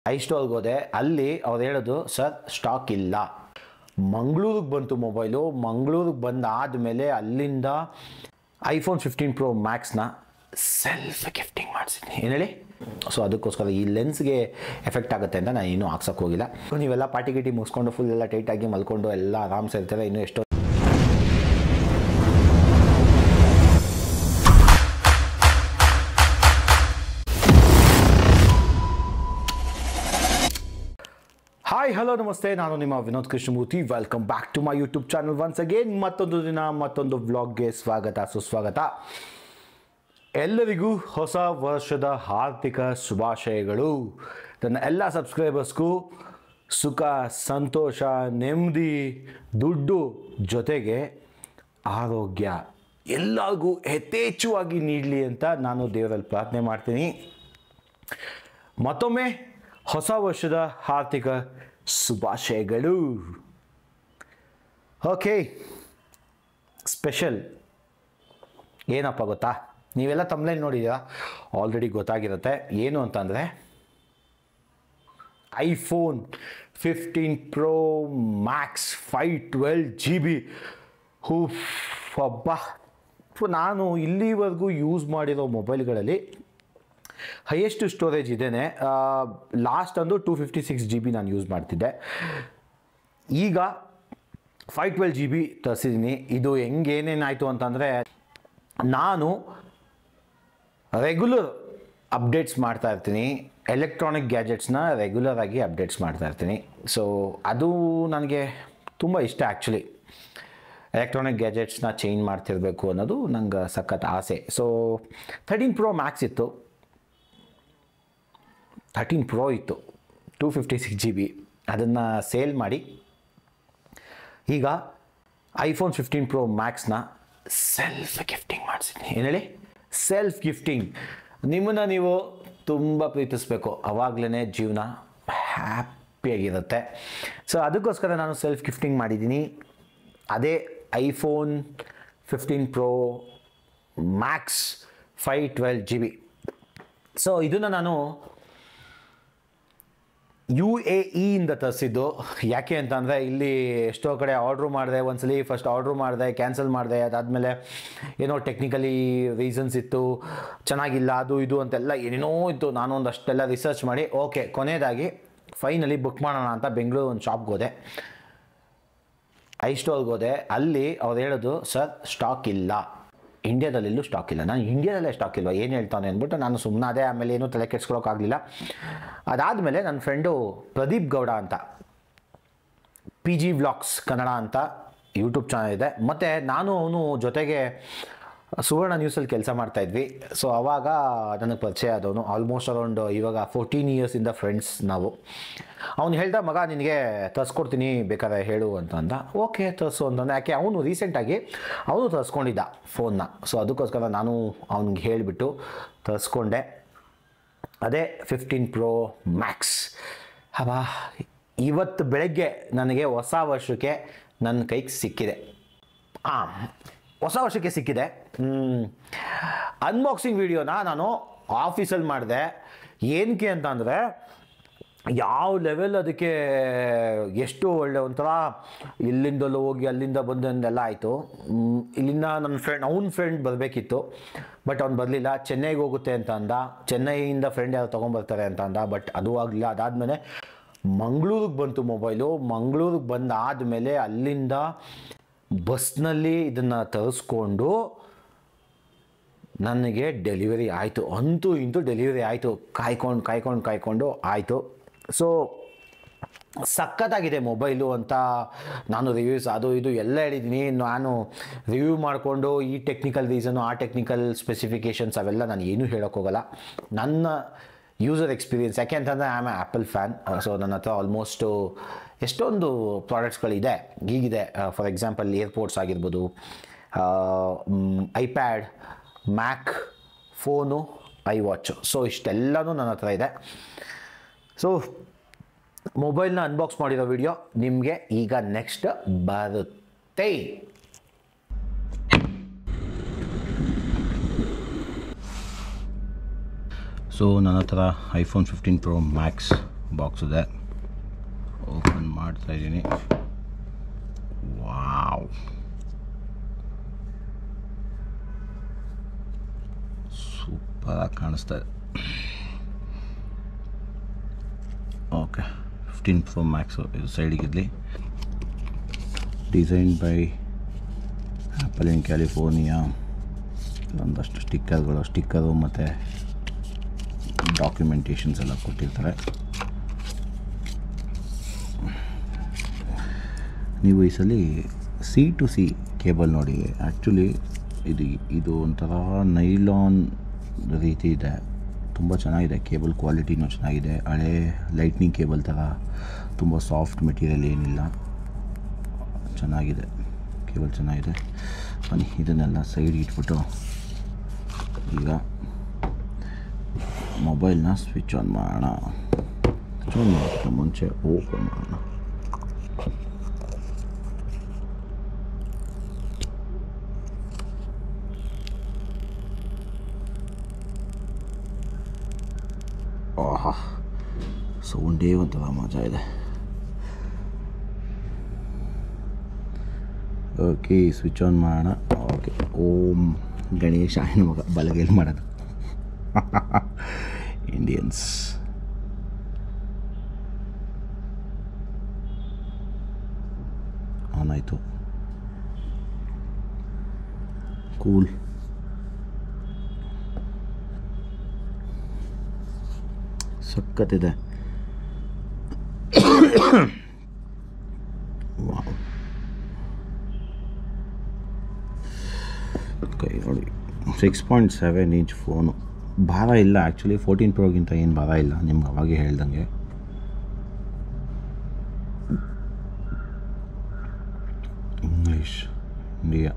ಐಸ್ಟೋರ್ಗೆ ಹೋದೆ, ಅಲ್ಲಿ ಅವ್ರು ಹೇಳೋದು ಸರ್ ಸ್ಟಾಕ್ ಇಲ್ಲ. ಮಂಗಳೂರಿಗೆ ಬಂತು ಮೊಬೈಲು. ಮಂಗಳೂರಿಗೆ ಬಂದಾದಮೇಲೆ ಅಲ್ಲಿಂದ iPhone 15 Pro Maxನ ಸೆಲ್ಫ್ ಗಿಫ್ಟಿಂಗ್ ಮಾಡಿಸಿದ್ದೀನಿ. ಏನು ಹೇಳಿ? ಸೊ ಅದಕ್ಕೋಸ್ಕರ ಈ ಲೆನ್ಸ್ಗೆ ಎಫೆಕ್ಟ್ ಆಗುತ್ತೆ ಅಂತ ನಾನು ಇನ್ನೂ ಹಾಕ್ಸೋಕ್ಕೆ ಹೋಗಿಲ್ಲ. ನೀವೆಲ್ಲ ಪಾರ್ಟಿ ಗಿಟಿ ಮುಗಿಸ್ಕೊಂಡು ಫುಲ್ ಎಲ್ಲ ಟೈಟಾಗಿ ಮಲ್ಕೊಂಡು ಎಲ್ಲ ಆರಾಮ್ಸೆ ಇರ್ತಾರೆ. ಇನ್ನೂ ಎಷ್ಟೋ ಹಾಯ್ ಹಲೋ ನಮಸ್ತೆ, ನಾನು ನಿಮ್ಮ Vinod Krishnamurthy. Welcome back to my YouTube channel once again. ಮತ್ತೊಂದು ದಿನ ಮತ್ತೊಂದು ವ್ಲಾಗ್ಗೆ ಸ್ವಾಗತ ಸುಸ್ವಾಗತ. ಎಲ್ಲರಿಗೂ ಹೊಸ ವರ್ಷದ ಹಾರ್ದಿಕ ಶುಭಾಶಯಗಳು. ನನ್ನ ಎಲ್ಲ ಸಬ್ಸ್ಕ್ರೈಬರ್ಸ್ಗೂ ಸುಖ, ಸಂತೋಷ, ನೆಮ್ಮದಿ, ದುಡ್ಡು ಜೊತೆಗೆ ಆರೋಗ್ಯ ಎಲ್ಲರಿಗೂ ಯಥೇಚ್ಛವಾಗಿ ನೀಡಲಿ ಅಂತ ನಾನು ದೇವರಲ್ಲಿ ಪ್ರಾರ್ಥನೆ ಮಾಡ್ತೀನಿ. ಮತ್ತೊಮ್ಮೆ ಹೊಸ ವರ್ಷದ ಹಾರ್ದಿಕ ಶುಭಾಶಯಗಳು. ಓಕೆ, ಸ್ಪೆಷಲ್ ಏನಪ್ಪ ಗೊತ್ತಾ? ನೀವೆಲ್ಲ ತಮ್ನೇಲಿ ನೋಡಿದ್ದೀರಾ, ಆಲ್ರೆಡಿ ಗೊತ್ತಾಗಿರುತ್ತೆ. ಏನು ಅಂತಂದರೆ iPhone 15 Pro Max 512GB. ಹಬ್ಬ, ನಾನು ಇಲ್ಲಿವರೆಗೂ ಯೂಸ್ ಮಾಡಿರೋ ಮೊಬೈಲ್ಗಳಲ್ಲಿ ಹೈಯೆಸ್ಟ್ ಸ್ಟೋರೇಜ್ ಇದೇನೆ. ಲಾಸ್ಟ್ ಅಂದು 256GB ನಾನು ಯೂಸ್ ಮಾಡ್ತಿದ್ದೆ. ಈಗ 512GB ತರಿಸಿದ್ದೀನಿ. ಇದು ಹೆಂಗೇನೇನಾಯಿತು ಅಂತಂದರೆ, ನಾನು ರೆಗ್ಯುಲರ್ ಅಪ್ಡೇಟ್ಸ್ ಮಾಡ್ತಾ ಇರ್ತೀನಿ. ಎಲೆಕ್ಟ್ರಾನಿಕ್ ಗ್ಯಾಜೆಟ್ಸ್ನ ರೆಗ್ಯುಲರ್ ಆಗಿ ಅಪ್ಡೇಟ್ಸ್ ಮಾಡ್ತಾ ಇರ್ತೀನಿ. ಸೊ ಅದು ನನಗೆ ತುಂಬ ಇಷ್ಟ. ಆ್ಯಕ್ಚುಲಿ ಎಲೆಕ್ಟ್ರಾನಿಕ್ ಗ್ಯಾಜೆಟ್ಸ್ನ ಚೇಂಜ್ ಮಾಡ್ತಿರಬೇಕು ಅನ್ನೋದು ನಂಗೆ ಸಖತ್ ಆಸೆ. ಸೊ 13 Pro Max ಇತ್ತು, 13 Pro ಇತ್ತು, 256GB. ಅದನ್ನು ಸೇಲ್ ಮಾಡಿ ಈಗ iPhone 15 Pro Maxನ ಸೆಲ್ಫ್ ಗಿಫ್ಟಿಂಗ್ ಮಾಡಿಸಿದ್ದೀನಿ. ಏನು ಹೇಳಿ? Self gifting. ನಿಮ್ಮನ್ನು ನೀವು ತುಂಬ ಪ್ರೀತಿಸಬೇಕು, ಆವಾಗಲೇ ಜೀವನ ಹ್ಯಾಪಿಯಾಗಿರುತ್ತೆ. ಸೊ ಅದಕ್ಕೋಸ್ಕರ ನಾನು ಸೆಲ್ಫ್ ಗಿಫ್ಟಿಂಗ್ ಮಾಡಿದ್ದೀನಿ. ಅದೇ iPhone 15 Pro Max 512GB. So ಇದನ್ನು ನಾನು UAE ಇಂದ ತರಿಸಿದ್ದು. ಯಾಕೆ ಅಂತಂದರೆ ಇಲ್ಲಿ ಎಷ್ಟೋ ಕಡೆ ಆರ್ಡ್ರು ಮಾಡಿದೆ. ಒಂದ್ಸಲಿ ಫಸ್ಟ್ ಆರ್ಡ್ರು ಮಾಡಿದೆ, ಕ್ಯಾನ್ಸಲ್ ಮಾಡಿದೆ. ಅದಾದಮೇಲೆ ಏನೋ ಟೆಕ್ನಿಕಲಿ ರೀಸನ್ಸ್ ಇತ್ತು, ಚೆನ್ನಾಗಿಲ್ಲ, ಅದು ಇದು ಅಂತೆಲ್ಲ ಏನೇನೋ ಇತ್ತು. ನಾನು ಒಂದಷ್ಟೆಲ್ಲ ರಿಸರ್ಚ್ ಮಾಡಿ ಓಕೆ, ಕೊನೆಯದಾಗಿ ಫೈನಲಿ ಬುಕ್ ಮಾಡೋಣ ಅಂತ ಬೆಂಗಳೂರು ಒಂದು ಶಾಪ್ಗೆ ಹೋದೆ, ಐಸ್ಟೋರ್ಗೆ ಹೋದೆ. ಅಲ್ಲಿ ಅವ್ರು ಹೇಳೋದು ಸರ್ ಸ್ಟಾಕ್ ಇಲ್ಲ, ಇಂಡಿಯಾದಲ್ಲೆಲ್ಲೂ ಸ್ಟಾಕ್ ಇಲ್ಲ. ನಾನು ಇಂಡಿಯಾದಲ್ಲೇ ಸ್ಟಾಕ್ ಇಲ್ವ, ಏನು ಹೇಳ್ತಾನೆ ಅಂದ್ಬಿಟ್ಟು ನಾನು ಸುಮ್ಮನಾದೆ. ಆಮೇಲೆ ಏನೂ ತಲೆ ಕೆಡ್ಸ್ಕೊಳೋಕ್ಕಾಗಲಿಲ್ಲ. ಅದಾದಮೇಲೆ ನನ್ನ ಫ್ರೆಂಡು ಪ್ರದೀಪ್ ಗೌಡ ಅಂತ PG ವ್ಲಾಗ್ಸ್ ಕನ್ನಡ ಅಂತ ಯೂಟ್ಯೂಬ್ ಚಾನಲ್ ಇದೆ. ಮತ್ತು ನಾನು ಅವನು ಜೊತೆಗೆ ಸುವರ್ಣ ನ್ಯೂಸಲ್ಲಿ ಕೆಲಸ ಮಾಡ್ತಾಯಿದ್ವಿ. ಸೊ ಆವಾಗ ನನಗೆ ಪರಿಚಯ ಆದವನು. ಆಲ್ಮೋಸ್ಟ್ ಅರೌಂಡ್ ಇವಾಗ 14 ಇಯರ್ಸಿಂದ ಫ್ರೆಂಡ್ಸ್ ನಾವು. ಅವ್ನು ಹೇಳ್ದ, ಮಗ ನಿನಗೆ ತರಿಸ್ಕೊಡ್ತೀನಿ ಬೇಕಾದ್ರೆ ಹೇಳು ಅಂತ ಅಂದ. ಓಕೆ ತರಿಸು ಅಂತಂದ. ಯಾಕೆ ಅವನು ರೀಸೆಂಟಾಗಿ ಅವನು ತರಿಸ್ಕೊಂಡಿದ್ದ ಫೋನ್ನ. ಸೊ ಅದಕ್ಕೋಸ್ಕರ ನಾನು ಅವ್ನಿಗೆ ಹೇಳಿಬಿಟ್ಟು ತರಿಸ್ಕೊಂಡೆ. ಅದೇ 15 Pro Max. ಅಬ್ಬಾ, ಇವತ್ತು ಬೆಳಗ್ಗೆ ನನಗೆ ಹೊಸ ವರ್ಷಕ್ಕೆ ನನ್ನ ಕೈಗೆ ಸಿಕ್ಕಿದೆ. ಹೊಸ ವರ್ಷಕ್ಕೆ ಸಿಕ್ಕಿದೆ. ಅನ್ಬಾಕ್ಸಿಂಗ್ ವಿಡಿಯೋನ ನಾನು ಆಫೀಸಲ್ಲಿ ಮಾಡಿದೆ. ಏನಕ್ಕೆ ಅಂತ ಅಂದರೆ, ಯಾವ ಲೆವೆಲ್ ಅದಕ್ಕೆ ಎಷ್ಟು ಒಳ್ಳೆ ಒಂಥರ ಇಲ್ಲಿಂದಲೂ ಹೋಗಿ ಅಲ್ಲಿಂದ ಬಂದೆಲ್ಲ ಆಯಿತು. ಇಲ್ಲಿಂದ ನನ್ನ ಅವ್ನ ಫ್ರೆಂಡ್ ಬರಬೇಕಿತ್ತು, ಬಟ್ ಅವ್ನು ಬರಲಿಲ್ಲ. ಚೆನ್ನೈಗೆ ಹೋಗುತ್ತೆ ಅಂತ ಅಂದ. ಚೆನ್ನೈಯಿಂದ ಫ್ರೆಂಡ್ ಯಾರು ತೊಗೊಂಬರ್ತಾರೆ ಅಂತ ಅಂದ, ಬಟ್ ಅದು ಆಗಲಿಲ್ಲ. ಅದಾದಮೇಲೆ ಮಂಗಳೂರಿಗೆ ಬಂತು ಮೊಬೈಲು. ಮಂಗಳೂರಿಗೆ ಬಂದಾದಮೇಲೆ ಅಲ್ಲಿಂದ ಬಸ್ನಲ್ಲಿ ಇದನ್ನು ತರಿಸ್ಕೊಂಡು ನನಗೆ ಡೆಲಿವರಿ ಆಯಿತು. ಅಂತೂ ಇಂತೂ ಡೆಲಿವರಿ ಆಯಿತು. ಕಾಯ್ಕೊಂಡು ಆಯಿತು. ಸೊ ಸಖತ್ತಾಗಿದೆ ಮೊಬೈಲು ಅಂತ ನಾನು ರಿವ್ಯೂಸ್ ಅದು ಇದು ಎಲ್ಲ ಹೇಳಿದ್ದೀನಿ. ನಾನು ರಿವ್ಯೂ ಮಾಡಿಕೊಂಡು ಈ ಟೆಕ್ನಿಕಲ್ ರೀಸನು, ಆ ಟೆಕ್ನಿಕಲ್ ಸ್ಪೆಸಿಫಿಕೇಷನ್ಸ್ ಅವೆಲ್ಲ ನಾನು ಏನೂ ಹೇಳೋಕ್ಕೋಗಲ್ಲ. ನನ್ನ ಯೂಸರ್ ಎಕ್ಸ್ಪೀರಿಯನ್ಸ್. ಯಾಕೆ ಅಂತಂದರೆ I am a Apple fan. So ನನ್ನ ಹತ್ರ ಆಲ್ಮೋಸ್ಟು ಎಷ್ಟೊಂದು ಪ್ರಾಡಕ್ಟ್ಸ್ಗಳಿದೆ. ಹೀಗಿದೆ, ಫಾರ್ ಎಕ್ಸಾಂಪಲ್ ಏರ್ಪೋರ್ಟ್ಸ್ ಆಗಿರ್ಬೋದು, iPad, Mac, phone, iWatch. So ಇಷ್ಟೆಲ್ಲನೂ ನನ್ನ ಹತ್ರ ಇದೆ. ಸೊ ಮೊಬೈಲ್ನ ಅನ್ಬಾಕ್ಸ್ ಮಾಡಿರೋ ವಿಡಿಯೋ ನಿಮಗೆ ಈಗ ನೆಕ್ಸ್ಟ್ ಬರುತ್ತೆ. ಸೊ ನನ್ನ ಹತ್ರ iPhone 15 Pro Max ಬಾಕ್ಸ್ ಇದೆ. ಓಪನ್ ಮಾಡ್ತಾಯಿದ್ದೀನಿ. ವಾವ್, ಸೂಪರಾಗಿ ಕಾಣಿಸ್ತಾ ಇದೆ. ಓಕೆ, 15 Pro Max ಇದು ಸೈಡಿಗಿರಲಿ. Design by Apple in California. ಒಂದಷ್ಟು ಸ್ಟಿಕ್ಕರು ಮತ್ತು ಡಾಕ್ಯುಮೆಂಟೇಷನ್ಸ್ ಎಲ್ಲ ಕೊಟ್ಟಿರ್ತಾರೆ. ನೀವು ಈ ಸಲ C2C ಕೇಬಲ್ ನೋಡಿ. ಆ್ಯಕ್ಚುಲಿ ಇದು ಒಂಥರ ನೈಲಾನ್ ರೀತಿ ಇದೆ, ತುಂಬ ಚೆನ್ನಾಗಿದೆ. ಕೇಬಲ್ ಕ್ವಾಲಿಟಿನೂ ಚೆನ್ನಾಗಿದೆ. ಹಳೆ ಲೈಟ್ನಿಂಗ್ ಕೇಬಲ್ ಥರ ತುಂಬ ಸಾಫ್ಟ್ ಮೆಟೀರಿಯಲ್ ಏನಿಲ್ಲ, ಚೆನ್ನಾಗಿದೆ. ಕೇಬಲ್ ಚೆನ್ನಾಗಿದೆ. ಬನ್ನಿ ಇದನ್ನೆಲ್ಲ ಸೈಡ್ ಇಟ್ಬಿಟ್ಟು ಈಗ ಮೊಬೈಲ್ನ ಸ್ವಿಚ್ ಆನ್ ಮಾಡೋಣ. ಸ್ವಿಚ್ ಆನ್ ಮಾಡೋಕ್ಕೆ ಮುಂಚೆ ಓಪನ್ ಮಾಡೋಣ. ಆಹಾ, ಸೌಂಡೇ ಒಂಥರ ಮಜಾ ಇದೆ. ಓಕೆ, ಸ್ವಿಚ್ ಆನ್ ಮಾಡೋಣ. ಓಕೆ, ಓಂ ಗಣೇಶ ಮಗ ಬಲಗೈಲಿ ಮಾಡೋದು. ಇಂಡಿಯನ್ಸ್ ಆನ್ ಆಯಿತು. ಕೂಲ್. ಸಖತ್ತಿದೆ. ವಾವ್, ಕೈ ನೋಡಿ. 6.7 ಇಂಚ್ ಫೋನು. ಭಾರ ಇಲ್ಲ ಆ್ಯಕ್ಚುಲಿ. 14 Proಗಿಂತ ಏನು ಭಾರ ಇಲ್ಲ, ನಿಮ್ಗೆ ಅವಾಗೆ ಹೇಳ್ದಂಗೆ. English, India.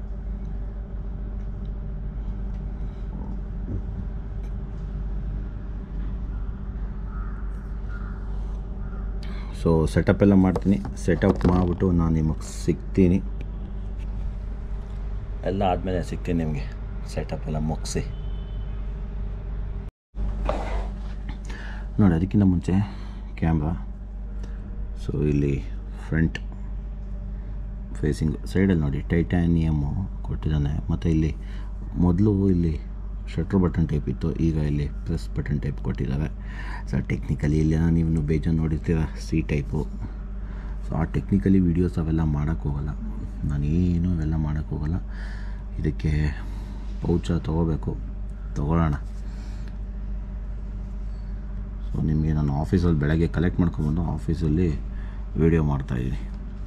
ಸೊ ಸೆಟಪ್ ಎಲ್ಲ ಮಾಡ್ತೀನಿ. ಸೆಟಪ್ ಮಾಡಿಬಿಟ್ಟು ನಾನು ನಿಮಗೆ ಸಿಗ್ತೀನಿ. ಎಲ್ಲ ಆದಮೇಲೆ ಸಿಗ್ತೀನಿ ನಿಮಗೆ, ಸೆಟಪ್ ಎಲ್ಲ ಮುಗಿಸಿ ನೋಡಿ. ಅದಕ್ಕಿಂತ ಮುಂಚೆ ಕ್ಯಾಮ್ರಾ. ಸೊ ಇಲ್ಲಿ ಫ್ರಂಟ್ ಫೇಸಿಂಗ್ ಸೈಡಲ್ಲಿ ನೋಡಿ ಟೈಟಾನಿಯಮ್ಮು ಕೊಟ್ಟಿದ್ದಾನೆ. ಮತ್ತು ಇಲ್ಲಿ ಮೊದಲು ಇಲ್ಲಿ ಶಟ್ರ್ ಬಟನ್ ಟೈಪ್ ಇತ್ತು, ಈಗ ಇಲ್ಲಿ ಪ್ರೆಸ್ ಬಟನ್ ಟೈಪ್ ಕೊಟ್ಟಿದ್ದಾರೆ. ಸೊ ಟೆಕ್ನಿಕಲಿ ಇಲ್ಲಿ ನೀವು ಬೇಜಾರು ನೋಡಿರ್ತೀರ C ಟೈಪು. ಸೊ ಆ ಟೆಕ್ನಿಕಲಿ ವೀಡಿಯೋಸ್ ಅವೆಲ್ಲ ಮಾಡೋಕ್ಕೋಗಲ್ಲ, ನಾನೇನು ಅವೆಲ್ಲ ಮಾಡೋಕ್ಕೋಗಲ್ಲ. ಇದಕ್ಕೆ ಪೌಚ ತೊಗೊಳ್ಳೋಣ. ಸೊ ನಿಮಗೆ ನಾನು ಆಫೀಸಲ್ಲಿ ಬೆಳಗ್ಗೆ ಕಲೆಕ್ಟ್ ಮಾಡ್ಕೊಬಂದು ಆಫೀಸಲ್ಲಿ ವೀಡಿಯೋ ಮಾಡ್ತಾಯಿದ್ದೀನಿ.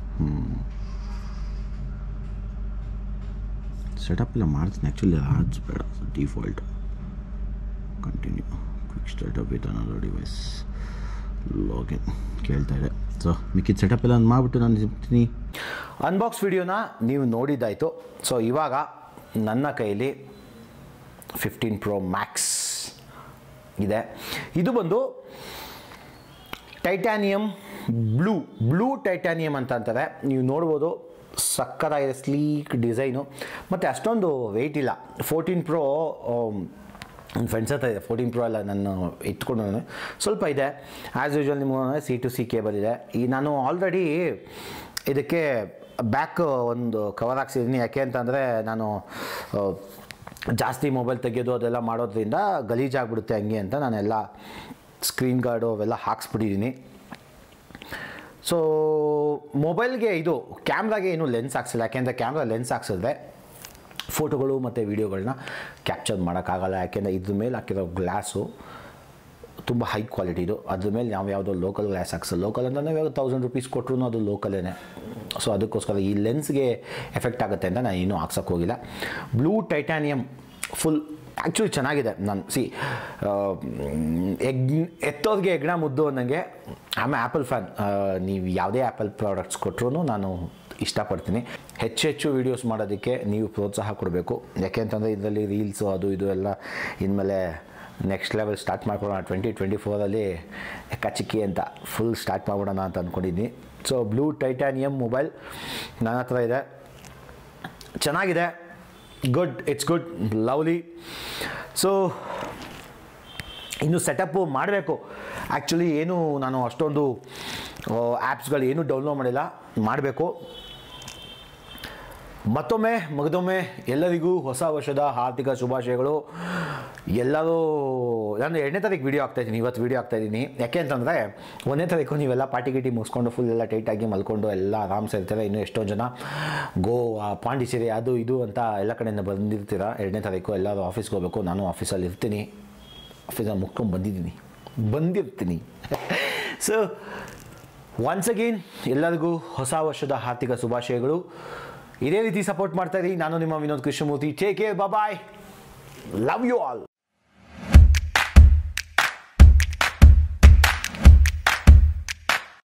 ಸೆಟಪ್ ಎಲ್ಲ ಮಾಡ್ತೀನಿ ಆ್ಯಕ್ಚುಲಿ. ಆಡ್ಸ್ ಬೇಡ, default. Continue. Quick startup with another device. Login ಕೇಳ್ತಾಯಿದೆ. ಸೊ ಮಿಕ್ಕಿದ ಸೆಟಪ್ ಎಲ್ಲ ಮಾಡಿಬಿಟ್ಟು ನಾನು ಸಿಗ್ತೀನಿ. ಅನ್ಬಾಕ್ಸ್ ವಿಡಿಯೋನ ನೀವು ನೋಡಿದ್ದಾಯಿತು. ಸೊ ಇವಾಗ ನನ್ನ ಕೈಲಿ 15 Pro Max ಇದೆ. ಇದು ಬಂದು ಟೈಟಾನಿಯಮ್ ಬ್ಲೂ ಟೈಟಾನಿಯಮ್ ಅಂತ ಅಂತಾರೆ. ನೀವು ನೋಡ್ಬೋದು, ಸಕ್ಕತ್ತಾಗಿದೆ. ಸ್ಲೀಕ್ ಡಿಸೈನು ಮತ್ತು ಅಷ್ಟೊಂದು ವೆಯ್ಟ್ ಇಲ್ಲ. 14 Pro ನನ್ನ ಫ್ರೆಂಡ್ಸ್ ಹತ್ರ ಇದೆ. 14 Pro ಎಲ್ಲ ನಾನು ಎತ್ಕೊಂಡು ಸ್ವಲ್ಪ ಇದೆ. ಆ್ಯಸ್ ಯೂಶ್ವಲ್ ನಿಮಗೆ C2C ಕೇಬಲ್ ಇದೆ. ನಾನು ಆಲ್ರೆಡಿ ಇದಕ್ಕೆ ಬ್ಯಾಕ್ ಒಂದು ಕವರ್ ಹಾಕ್ಸಿದ್ದೀನಿ. ಯಾಕೆ ಅಂತಂದರೆ ನಾನು ಜಾಸ್ತಿ ಮೊಬೈಲ್ ತೆಗೆಯೋದು ಅದೆಲ್ಲ ಮಾಡೋದ್ರಿಂದ ಗಲೀಜಾಗ್ಬಿಡುತ್ತೆ ಹಂಗೆ ಅಂತ ನಾನೆಲ್ಲ ಸ್ಕ್ರೀನ್ ಗಾರ್ಡು ಅವೆಲ್ಲ ಹಾಕ್ಸ್ಬಿಟ್ಟಿದ್ದೀನಿ. ಸೊ ಮೊಬೈಲ್ಗೆ ಇದು ಕ್ಯಾಮ್ರಾಗೆ ಏನೂ ಲೆನ್ಸ್ ಹಾಕ್ಸಿಲ್ಲ. ಯಾಕೆಂದರೆ ಕ್ಯಾಮ್ರಾ ಲೆನ್ಸ್ ಹಾಕ್ಸಿದ್ರೆ ಫೋಟೋಗಳು ಮತ್ತು ವೀಡಿಯೋಗಳನ್ನ ಕ್ಯಾಪ್ಚರ್ ಮಾಡೋಕ್ಕಾಗಲ್ಲ. ಯಾಕೆಂದರೆ ಇದ್ರ ಮೇಲೆ ಹಾಕಿರೋ ಗ್ಲಾಸು ತುಂಬ ಹೈ ಕ್ವಾಲಿಟಿದು. ಅದ್ರ ಮೇಲೆ ನಾವು ಯಾವುದೋ ಲೋಕಲ್ ಗ್ಲಾಸ್ ಹಾಕ್ಸಲ್ಲ. ಲೋಕಲ್ ಅಂದರೆ ನಾವು 1000 ರೂಪೀಸ್ ಕೊಟ್ಟರು ಅದು ಲೋಕಲೇ. ಸೊ ಅದಕ್ಕೋಸ್ಕರ ಈ ಲೆನ್ಸ್ಗೆ ಎಫೆಕ್ಟ್ ಆಗುತ್ತೆ ಅಂತ ನಾನು ಇನ್ನೂ ಹಾಕ್ಸೋಕ್ಕೆ ಹೋಗಿಲ್ಲ. ಬ್ಲೂ ಟೈಟಾನಿಯಮ್ ಫುಲ್ ಆ್ಯಕ್ಚುಲಿ ಚೆನ್ನಾಗಿದೆ. ನಾನು ಎತ್ತೋರಿಗೆ ಹೆಗ್ಣ ಮುದ್ದು ಅನ್ನಂಗೆ. ಆಮೇಲೆ ಆ್ಯಪಲ್ ಫ್ಯಾನ್. ನೀವು ಯಾವುದೇ ಆ್ಯಪಲ್ ಪ್ರಾಡಕ್ಟ್ಸ್ ಕೊಟ್ಟರು ನಾನು ಇಷ್ಟಪಡ್ತೀನಿ. ಹೆಚ್ಚು ವೀಡಿಯೋಸ್ ಮಾಡೋದಕ್ಕೆ ನೀವು ಪ್ರೋತ್ಸಾಹ ಕೊಡಬೇಕು. ಯಾಕೆ ಅಂತಂದರೆ ಇದರಲ್ಲಿ ರೀಲ್ಸು ಅದು ಇದು ಎಲ್ಲ ಇನ್ಮೇಲೆ ನೆಕ್ಸ್ಟ್ ಲೆವೆಲ್ ಸ್ಟಾರ್ಟ್ ಮಾಡ್ಕೊಳ್ಳೋಣ. 2024 ಕಚಿಕ್ಕಿ ಅಂತ ಫುಲ್ ಸ್ಟಾರ್ಟ್ ಮಾಡ್ಬಿಡೋಣ ಅಂತ ಅಂದ್ಕೊಂಡಿದ್ದೀನಿ. ಸೊ ಬ್ಲೂ ಟೈಟಾನಿಯಮ್ ಮೊಬೈಲ್ ನನ್ನ ಹತ್ರ ಇದೆ. ಚೆನ್ನಾಗಿದೆ. It's good, lovely. ಸೊ ಇನ್ನು ಸೆಟಪ್ಪು ಮಾಡಬೇಕು. ಆ್ಯಕ್ಚುಲಿ ಏನು ನಾನು ಅಷ್ಟೊಂದು ಆ್ಯಪ್ಸ್ಗಳು ಏನೂ ಡೌನ್ಲೋಡ್ ಮಾಡಿಲ್ಲ, ಮಾಡಬೇಕು. ಮಗದೊಮ್ಮೆ ಎಲ್ಲರಿಗೂ ಹೊಸ ವರ್ಷದ ಆರ್ಥಿಕ ಶುಭಾಶಯಗಳು. ಎಲ್ಲರೂ ನಾನು 2ನೇ ತಾರೀಕು ವೀಡಿಯೋ ಆಗ್ತಾಯಿದ್ದೀನಿ, ಇವತ್ತು ವೀಡಿಯೋ ಆಗ್ತಾಯಿದ್ದೀನಿ. ಯಾಕೆ ಅಂತಂದರೆ 1ನೇ ತಾರೀಕು ನೀವೆಲ್ಲ ಪಾರ್ಟಿ ಗಿಟಿ ಮುಗಿಸ್ಕೊಂಡು ಫುಲ್ ಎಲ್ಲ ಟೈಟಾಗಿ ಮಲ್ಕೊಂಡು ಎಲ್ಲ ಆರಾಮ್ಸೆ ಇರ್ತಾರೆ. ಇನ್ನೂ ಎಷ್ಟೊಂದು ಜನ ಗೋವಾ, ಪಾಂಡಿಚೇರಿ ಅದು ಇದು ಅಂತ ಎಲ್ಲ ಕಡೆಯಿಂದ ಬಂದಿರ್ತೀರ. 2ನೇ ತಾರೀಕು ಎಲ್ಲರೂ ಆಫೀಸ್ಗೆ ಹೋಗಬೇಕು. ನಾನು ಆಫೀಸಲ್ಲಿ ಇರ್ತೀನಿ, ಆಫೀಸಲ್ಲಿ ಮುಗ್ಕೊಂಡು ಬಂದಿರ್ತೀನಿ. ಸೊ ಒನ್ಸ್ ಅಗೇನ್ ಎಲ್ಲರಿಗೂ ಹೊಸ ವರ್ಷದ ಆರ್ಥಿಕ ಶುಭಾಶಯಗಳು. ಇದೇ ರೀತಿ ಸಪೋರ್ಟ್ ಮಾಡ್ತಾ ಇರಿ. ನಾನು ನಿಮ್ಮ Vinod Krishnamurthy. Take care, bye, love you all.